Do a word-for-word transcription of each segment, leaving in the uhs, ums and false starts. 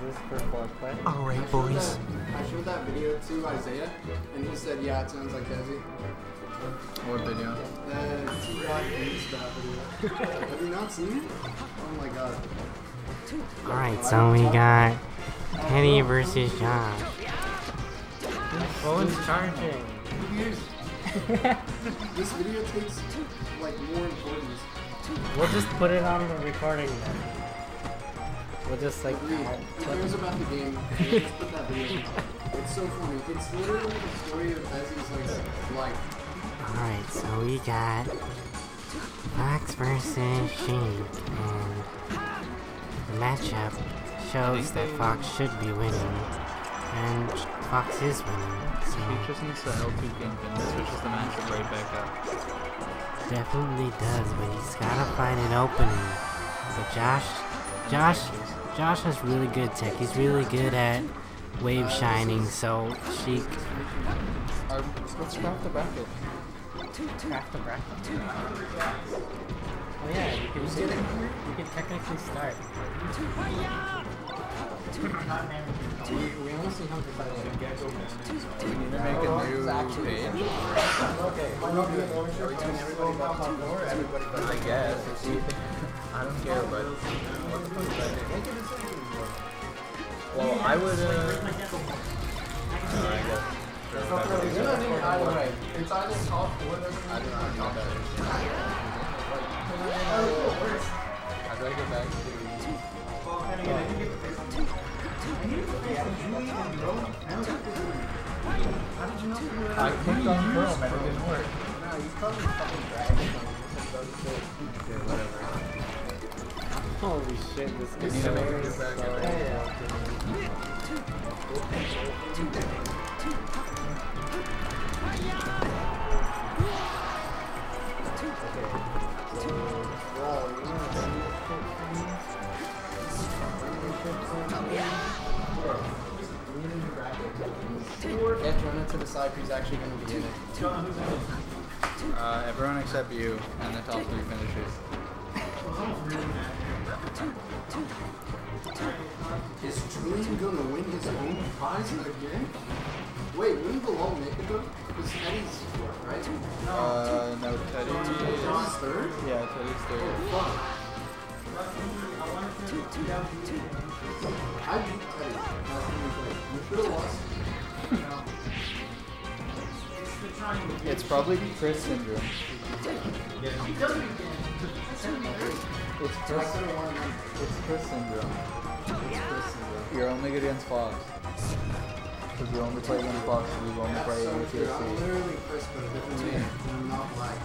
this for foreplay? Alright, boys. I showed that video to Isaiah, and he said, yeah, it sounds like Desi. What video? The T-Rock GameStop video. Have you not seen it? Oh my god. Alright, so we got Teddy versus Josh. My phone's charging. This video takes, like, more importance. We'll just put it on the recording then. We'll just like. Who cares about the game? We'll just put that video on. It's so funny. It's literally the story of Desi's, like, life. Alright, so we got Fox versus Sheik, and the matchup shows that Fox should be winning, and Fox is winning, so He just needs to L two game and switches the matchup right back up. definitely does, but he's gotta find an opening. But Josh, Josh, Josh has really good tech. He's really good at wave shining, so Sheik. Uh, let's craft the bracket. Craft the bracket. Oh yeah, you can, you can, you can technically start. We, we only see how decided to get over. We need to make a new page. Okay, are we doing everybody but top four or everybody but I guess. I don't care, but what the fuck is that? Make a decision. Well, I would, uh... uh I guess. It's not really good. Either way. It's either top four doesn't I matter. don't know how that is. How do I get back to... I clicked on Chrome and it didn't work. No, you probably fucking dragged it. Okay, whatever. Holy shit, this We is need so to make a new bracket. Get Jonah to decide who's actually going to be in it. Uh, everyone except you, and the top three finishers. Is Julian going to win his own prize again? Wait, wouldn't Bilal make it though? Because Teddy's fourth, right? Uh, no, Teddy Teddy's is... third? Yeah, Teddy's third. Fuck. I beat Teddy last time we played. We should have lost. It's probably Chris syndrome. It's Chris. It's Chris syndrome. It's Chris syndrome. You're only good against Fox. Because you only play against Fox, and you only That's play so against true. I'm U F C. literally Chris, but a different name. I'm not black.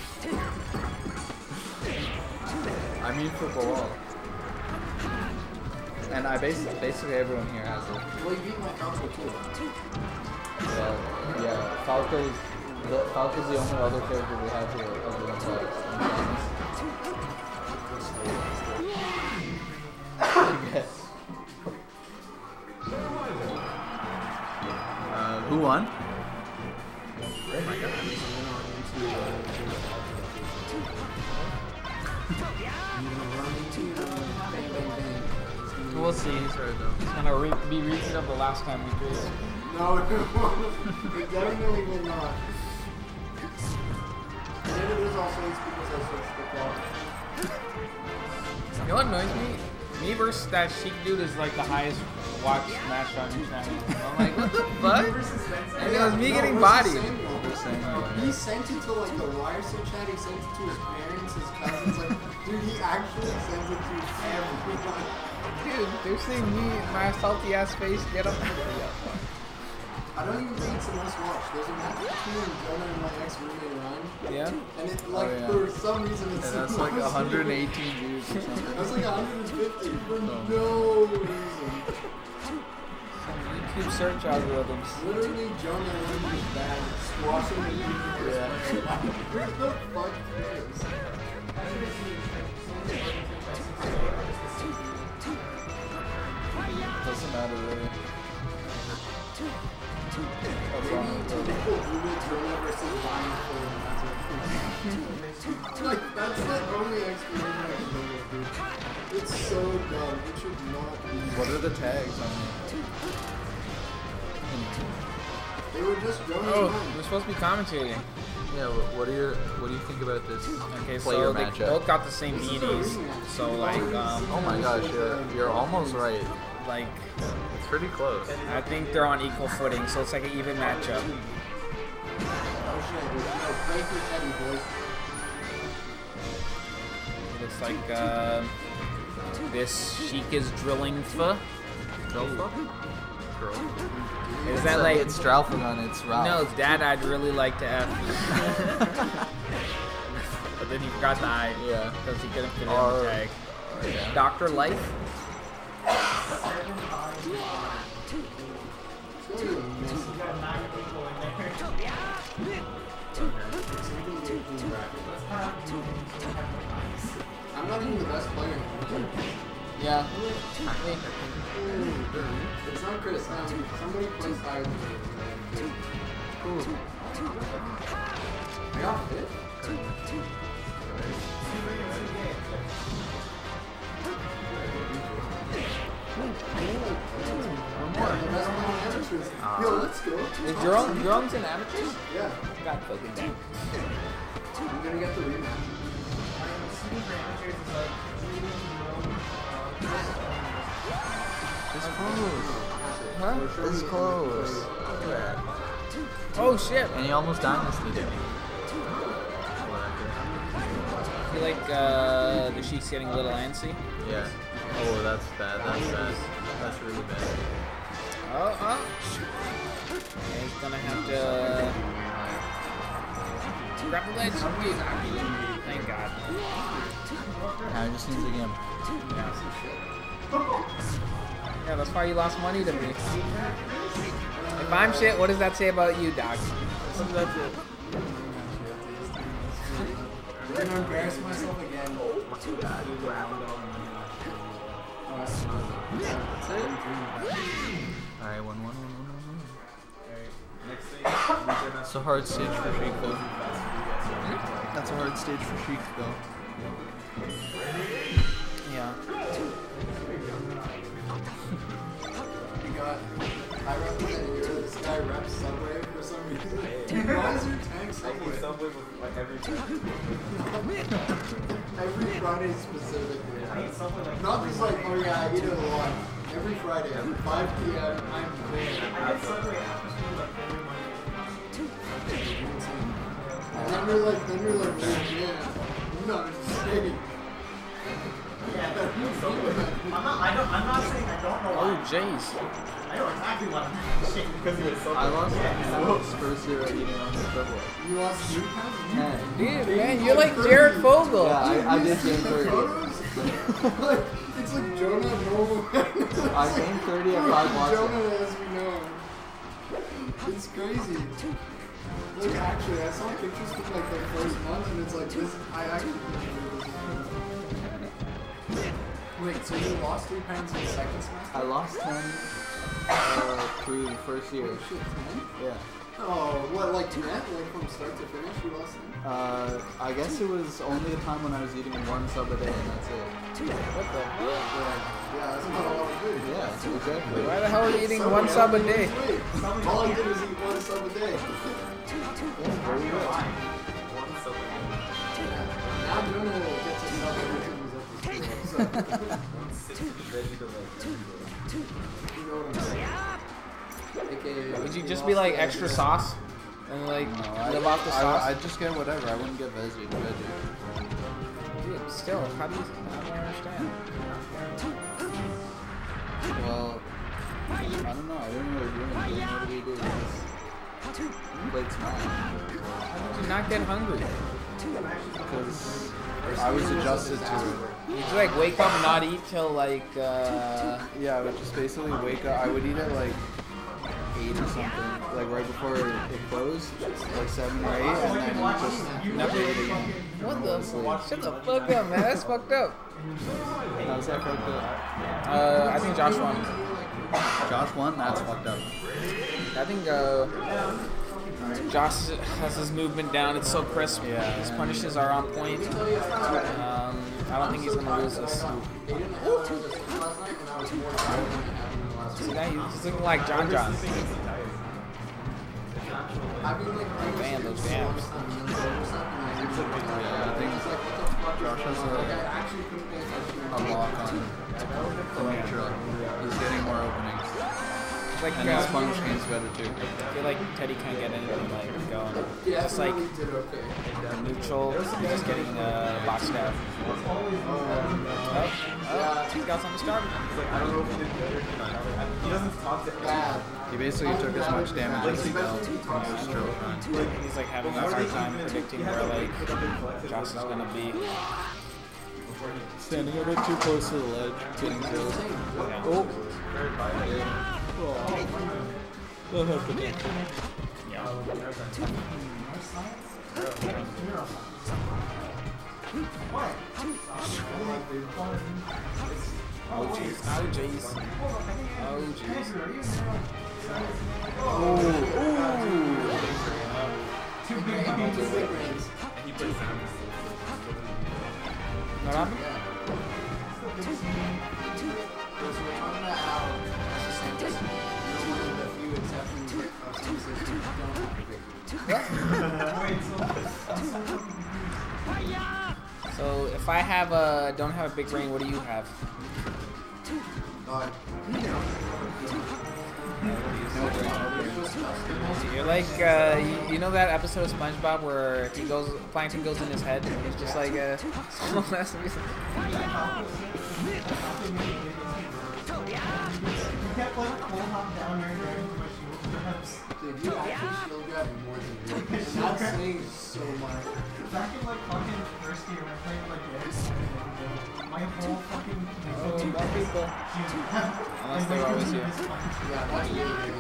I mean for Bilal. And I basically, basically everyone here has it. Well, you beat my Falco too. But yeah, Falco's the Falco's the only other character we have here other than Fox. Yes. Uh, who won? We'll see. He's right though. It's gonna re be repeat of the last time we played. No, it won't. It definitely will not. And if it is also, it's because I switched the clock. You know what annoys me? Me versus that Sheik dude is like the highest watched match on your channel. I'm like, what the fuck? And it was me getting bodied. He sent it to like the Ryerson chat, he sent it to his parents, his cousins, like, dude, he actually sent it to everyone. Dude, they're seeing me, my salty ass face, get up. I don't even think it's the most watched. There's a match between Jonah and my ex-roommate Ryan. Yeah? And it, like, Oh, yeah. for some reason, it's And that's like one hundred eighteen views or something. That's like one hundred fifty for Oh. no reason. YouTube search algorithms. Literally, Jonah and Ryan is bad. Squashing the YouTube. Yeah. Who the fuck cares? Doesn't matter really. That's wrong. People Google Jonah versus Ryan for Like, that's the only explanation I can think of, dude. It's so dumb. It should not be. What are the tags on They were just Jonah Oh, and Ryan. we're supposed to be commentating. it? Yeah. wh- What are your What do you think about this Okay, player so they matchup? both got the same B Ds. So like, um, Oh my gosh, you're you're almost right. like It's pretty close. I think they're on equal footing. So it's like an even matchup. Oh shit, dude. No, pray for Teddy, boys. Looks like uh, this Sheik is drilling for. Is that like? It's Stralfagun, it's Ralph. No, it's Dad. I'd really like to F. But then he forgot the I. Yeah. Because he couldn't fit it in Or- the tag. Oh, yeah. Doctor Life. It's gonna be a mess. I'm not even the best player. Yeah. It's not Chris. Um, somebody plays higher than me. I got fifth. One more. The best player in amateurs. Yo, let's go. Is Jerome Jerome's in amateurs? Yeah. God fucking damn. I'm gonna get the rematch. It's close. Huh? It's close. Look at that. Oh shit. And he almost dynastied it. I feel like uh, the Sheik's getting a little antsy. Yeah. Oh, that's bad. That's bad. That's really bad. Oh, oh. Yeah, he's gonna have to grab the ledge. Thank God. Now he just needs a game. Yeah, that's why you lost money to me. If I'm shit, what does that say about you, Doc? What does that say? I'm gonna embarrass myself again. That's it. Alright, one, one, one, one, one, one. It's a hard stage for Sheik, though. That's a hard stage for Sheik, though. Yeah. You got. I represent you. This guy reps Subway for some reason. Why is your tank Subway? Subway with like every Every Friday specifically. I eat Subway like Not just like, oh yeah, I eat it a lot. Every Friday, five p m, I'm there. I get Subway after school like every Monday. And then you're like, then you're like, oh, yeah. No, I'm just kidding. Yeah, but I eat Subway. I'm not. I don't. I'm not saying I don't know Oh, why. jeez. I know exactly what I'm saying because you ate Subway. I lost Yeah. Alex first year eating on the Subway. You lost three pounds? Ten. Dude, man, you're like Jared Fogle. Yeah, I, I did gain thirty. Photos? Like, it's like Jonah normal. I gained thirty at five watts. Jonah as we know. It's crazy. Like actually, I saw pictures from like the first month, and it's like this. I actually can't believe this. Wait, so you lost three pounds in the second semester? I lost ten uh, through the first year. Oh shit, ten? Yeah. Oh, what, like net? Like from start to finish, you lost ten? Uh, I guess it was only a time when I was eating one sub a day, and that's it. What the fuck? Yeah, that's not a lot of food. Yeah, exactly. Why the hell are you eating Subway, one sub a I day? lose weight. All I did was eat one sub a day. Very good. One Subway. Now Jonah will get to sub everything he's up to school. So, One sixty veggie delight. you know what I'm saying? A K A Would you just be like extra sauce and like live off the sauce? I'd just get whatever. I wouldn't get veggie. veggie. Dude, still, how do you? I don't understand. Well, I don't know. I didn't really do anything. What do we do? Just played Smash. How did you not get hungry? Because I was adjusted to it. You just like wake up and not eat till like uh Yeah, I would just basically wake up. I would eat at like eight or something, like right before it, it closed, like seven or eight, and then just never eat again. what the fuck? Shut the fuck up, man. That's fucked up. How's that fucked up? Uh, I think Josh won. Josh won? That's fucked up. I think uh, Josh has his movement down. It's so crisp. Yeah. His punishes are on point. Um, I don't think he's gonna lose this. See that? He's looking like John John. Man, those jams. Yeah, I think Josh has a, a lock on Contra. He's getting more openings. Like, And uh, his punish game's better too. I feel like Teddy can't get anything like going. Yeah, Just like did okay. the neutral, he's just getting uh, box stab. Oh, oh, two scouts on the start. I don't know if he did good or not. He doesn't talk to Bad. He basically took as much damage as he dealt from his triple shine. He's like having a hard time predicting where like Josh is gonna be. Standing a bit too close to the ledge, getting killed. Yeah. Oh! That happened. Yeah. Oh jeez. Oh jeez. Oh jeez. Ooh. Ooh. What happened? So if I have a don't have a big brain, what do you have? You're like uh, you, you know that episode of SpongeBob where he goes Plankton goes in his head and he's just like uh, small less reason. Dude, you actually still got more than me. And that's saying so much. Back in like fucking first year when I played like this, my whole fucking Oh, more people. Unless they're always here. Yeah, that's really big.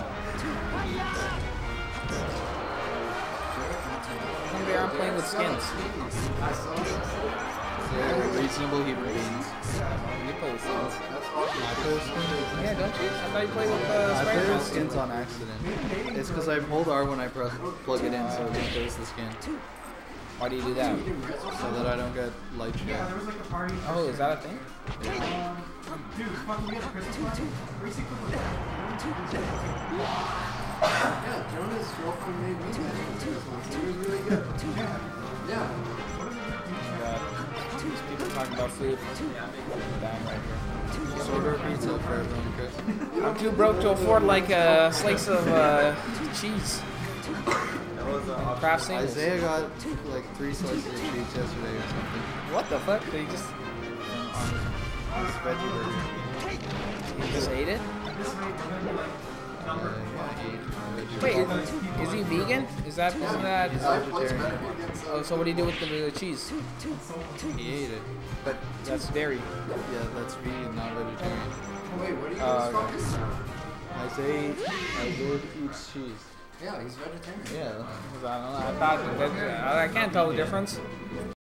They aren't playing with skins. I saw this. They're reasonable Hebrew beings. You play with skins. That's awesome. I play with skins. Yeah, don't you? I thought you played with uh, I play Spider-Man with skins on accident. It's because I hold R when I press plug it in, so it shows the skin, Why do you do that? so that I don't get light shit. there was like a party. Oh, is that a thing? Um, dude, fucking we had a Christmas party. Basically, was Yeah, Jonah's girlfriend made me that. It was really good. Yeah. God. These people talking about food. Dying right here. Order pizza for everyone, Chris. I'm too broke to afford like a slice of uh, cheese. Kraft singles. Isaiah got like three slices of cheese yesterday or something. What the fuck? Did he just On his veggie burger. he just ate it? Uh, yeah, he ate veggie Wait, burger. is, is he vegan? Is that isn't that? He's vegetarian. Oh, so what do you do with the, the cheese? He ate it. But that's dairy. Yeah, that's vegan, not vegetarian. Wait, what are you Uh, guys talking about? Isaiah, Isaiah eats cheese. Yeah, he's vegetarian. Yeah. I don't know. I thought that, I can't tell the difference.